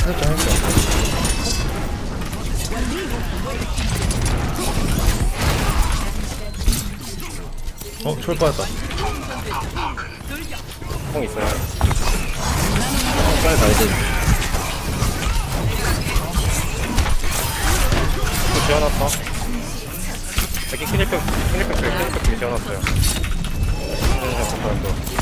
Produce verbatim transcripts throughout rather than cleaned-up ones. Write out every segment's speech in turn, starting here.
했죠 했죠. 어? 철 빠졌다. 형 있어요. 빨리 가야지. 또 지어놨어. 여기 클리프, 클리프 쪽에 클리프 쪽에 지어놨어요. 네, 감사합니다.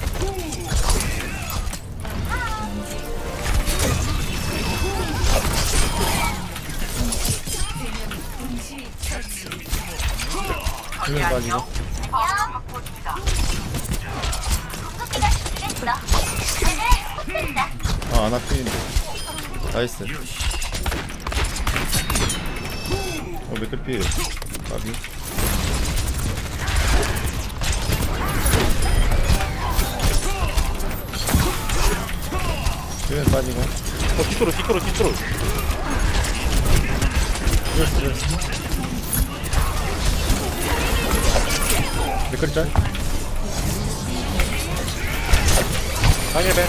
힐링 빠지고. 아, 아나 필인데. 나이스. 어, 맥클 필. 까비. 힐링 빠지고. 어, 뒤쪽으로, 뒤쪽으로, 뒤쪽으로. 죽였어, 죽였어. 맥클 짤? 당일배.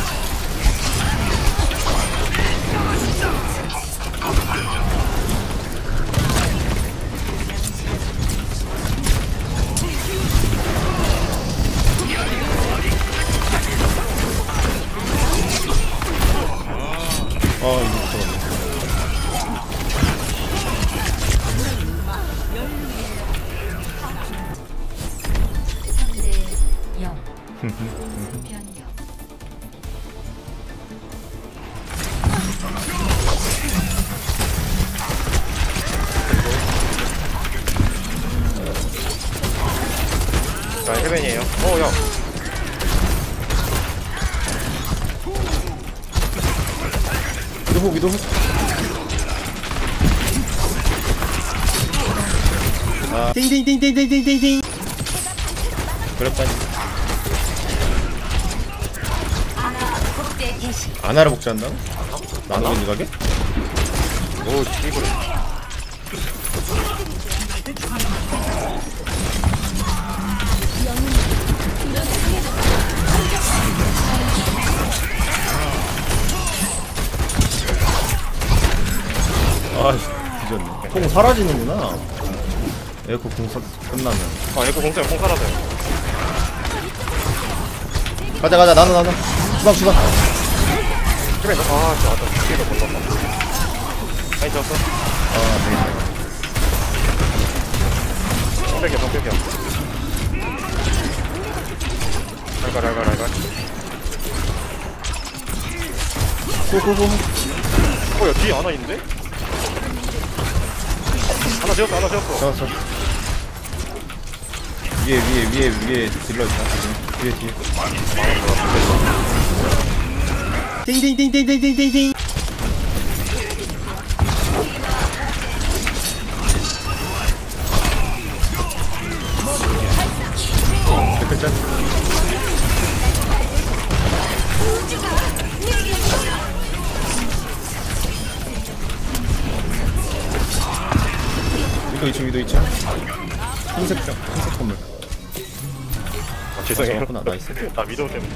아, 이거 무서웠네. 자, 헬벤이에요. 어, 야. 위도호, 위도호. 아, 띵띵띵띵띵띵띵. 그랬다니. 아나를 복제한다고? 나노겐지 가게? 오, 씨발. 아, 뒤졌네. 공 사라지는구나. 에코 공 사, 끝나면. 아, 에코 공짜면 공 살아서요. 가자, 가자, 나눠, 나눠. 수박, 수박. 그래, 너, 아, 저, 나, 뒤에도 몰랐다. 아니, 졌어. 아, 되겠네. 성백이야, 성백이야. 알갈, 알갈, 알갈. 고고고. 어, 야, 뒤에 하나 있는데? 하나 지었어, 하나 지었어. 잡았어. 위에, 위에, 위에, 위에 딜러 있다. 뒤에, 뒤에. 띵띵띵띵띵띵띵띵. 백글자. 위도 이 층, 위도 이 층. 흰색 점, 흰색 건물. 아, 죄송해요. 맞구나, 나이스. 나 위도우 때문에.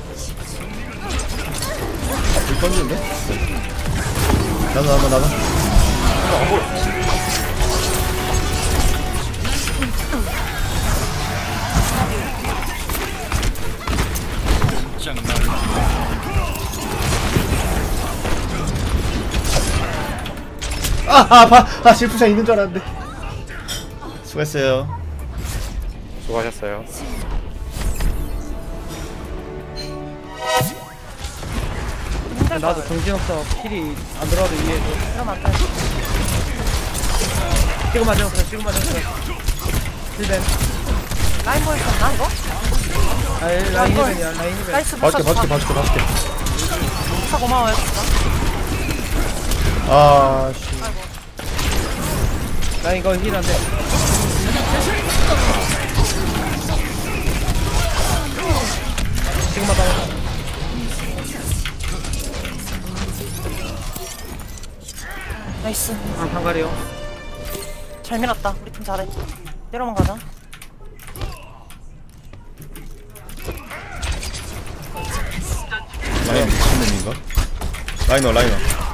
불 던지는데? 나도, 나도, 나도. 어, 안 보여. 아, 아, 아파. 아, 실프샷 있는 줄 알았는데. 수고했어요. 수고하셨어요. 나도 정신없어. 킬이 안 들어가도 이해해줘. 그럼 안 돼. 지금 맞았어. 지금 맞았어. 힐벤. 라인 보일 수 없나, 이거? 아, 라인 힐벤이야. 라인 힐벤. 나이스, 봐줄게, 봐줄게, 봐줄게, 봐줄게. 진짜 고마워요, 진짜. 아, 씨. 라인 이거 힐 안 돼. 지금 맞아. 나이스. 아, 방가리요. 잘 밀었다. 우리 팀 잘해. 내려만 가자. 라인 미친놈인가? 라이너, 라이너.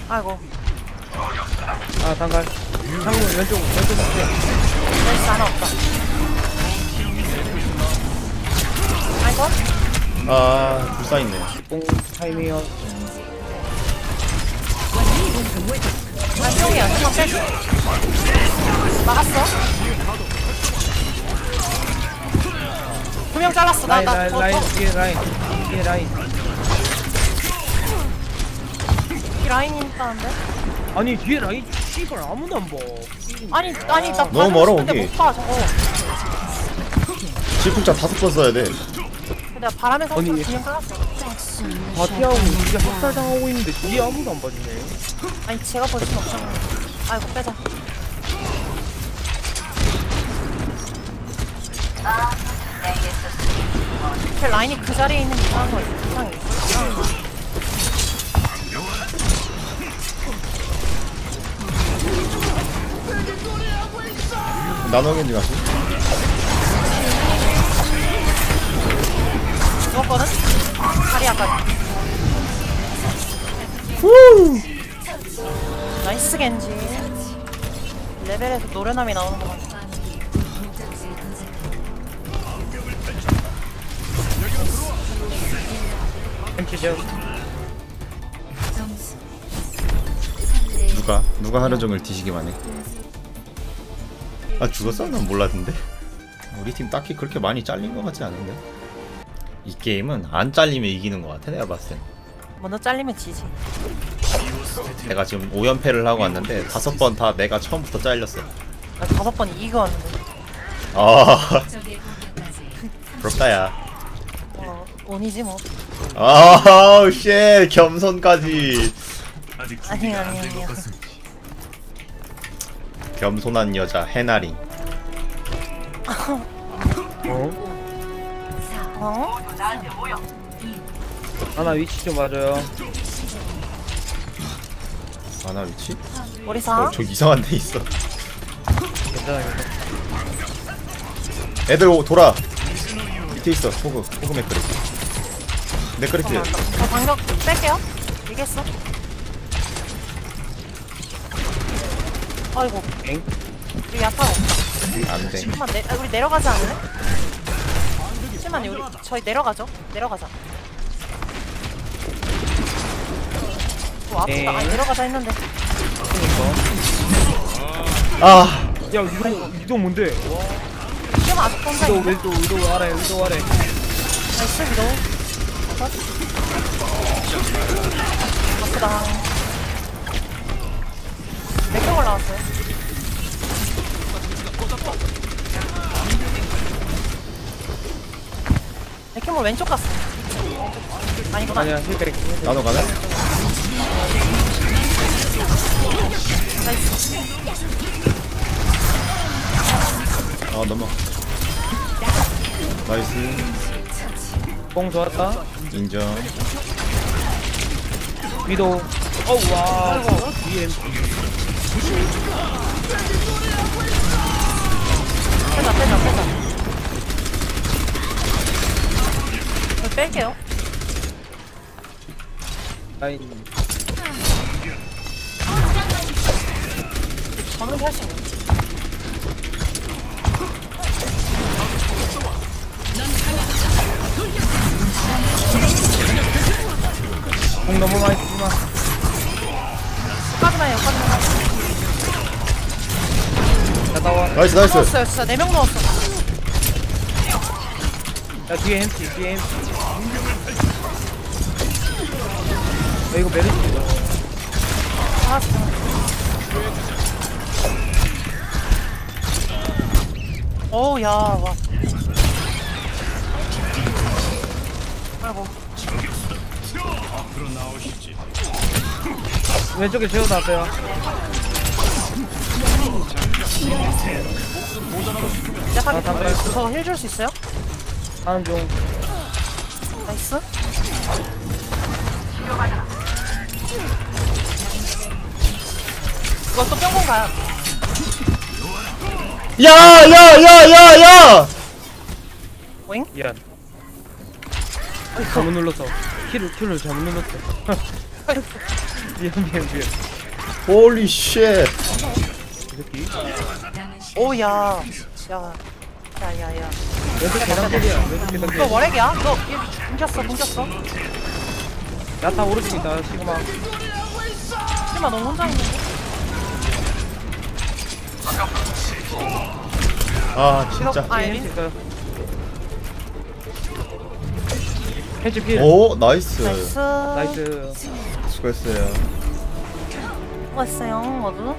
아이고. 아 단갈. 창문 왼쪽 왼쪽 밖에. 멜시 하나 없다. 아이고. 아 불사있네. 뽕 타이밍이요. 안쪽이야. 한번 빼줘. 막았어. 두 명 잘랐어. 나, 라인 나, 라인 더, 라인 더. 뒤에 라인 뒤에 라인. 이 라인이 있다는데? 아니 뒤에 라인 씨발 아무도 안 봐. 아니, 아니, 나 너무 멀어, 근데 거기. 못 봐, 저거. 질풍차 다섯 번 써야 돼. 내가 바람에서 아니. 두명 잘랐어. 바티하고 이게 학살당하고 있는데 뒤에 아무도 안 봐주네. 아니, 제가 볼 순 없잖아. 아이고, 빼자. 그 라인이 그 자리에 있는 이상한 거 있어. 이상해. 이상한 거. 나노겐지 가시. 죽었거든? 다리아까지. 나이스 겐지. 레벨에서 노련함이 나오는 것 같아. 햄치죠. 누가 누가 하루 종일 뒤지기만 해. 아 죽었어? 난 몰랐는데. 우리 팀 딱히 그렇게 많이 잘린 것 같지 않은데. 이 게임은 안 잘리면 이기는 것 같아 내가 봤을 땐. 먼저 잘리면 지지. 내가 지금 오 연패를 하고 왔는데 다섯 번 다 내가 처음부터 잘렸어. 나 다섯 번 이기고 왔는데. 아 부럽다 야. 어, 온이지 뭐. 아우 쉣 겸손까지. 아니, 아니, 아니야. 겸손한 여자 해나리. 어? 어? 하나 위치 좀 맞아요. 아나 위치? 우리 사? 어, 저 이상한 데 있어. 괜찮아요. 애들 오, 돌아. 밑에 있어. 호그 호그 맥크리. 맥크리 필. 저 방벽 뺄게요. 이겼어. 아이고, 엥? 우리 야타가 없다. 안돼. 잠깐만, 내, 아, 우리 내려가지 않을래? 잠깐만요, 우리 저희 내려가죠. 내려가자. 뭐 아프다. 네. 아니, 내려가자 했는데. 아 야 위도 위도 뭔데? 지금 아직 혼자 위도 있네. 위도 위도 아래 위도 아래. 나이스, 위도. 아프다. 몇 명 올라왔어요? 백현몰 왼쪽 갔어. 왼쪽. 아니구나. 아니야 힐백. 나도 가네. 나이스. 아 넘어. 나이스. 뽕 좋았다. 인정. 위도. 어우 와. 뒤에 빼자, 빼자, 빼자. 저 뺄게요. 라인. 저는 할 수 있는. 뽕 너무 많이 쓰지마. 여기까지만 해, 여기까지만 해. 자 나와. 나이스 나이스. 넣었어요, 진짜 네 명 넣었어. 야 뒤에 햄치 뒤에 햄치. 야 이거 메르시다. 아, 진짜. 어우, 야, 와. 아이고. 왼쪽에 재워놨어요. 약간 아, 담배. 저힐 줄 수 있어요? 하는 중. 나이스. 이거 또 뿅뿅 가요. 야야야야야. 오잉? 미안. 잘못 눌렀어. 키를 키를 잘못 눌렀어. 미안 미안 미안. 홀리 쉣. 이 새끼. 오야. 야. 야야야. 왼쪽 계단들이야. 왼쪽 너 계단들. 뭐래기야? 너 여기 뭉겼어 뭉겼어. 야타 오른쪽 있다. 시그마. 시그마 너 혼자 있는데? 아 진짜. 아 겐지 에린? 있어요. 겐지 필. 오 나이스. 나이스. 나이스. 수고했어요. 수고했어요 모두.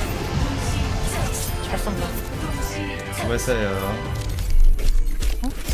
잘 썼네. 수고했어요.